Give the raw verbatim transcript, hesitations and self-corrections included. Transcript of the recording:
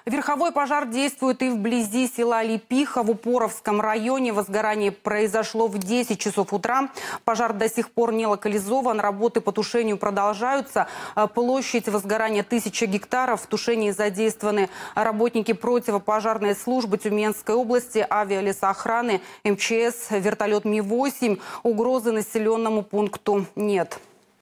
Верховой пожар действует и вблизи села Лепиха в Упоровском районе. Возгорание произошло в десять часов утра. Пожар до сих пор не локализован. Работы по тушению продолжаются. Площадь возгорания тысяча гектаров. В тушении задействованы работники противопожарной службы Тюменской области, авиалесоохраны, эм че эс, вертолет Ми восемь. Угрозы населенному пункту нет.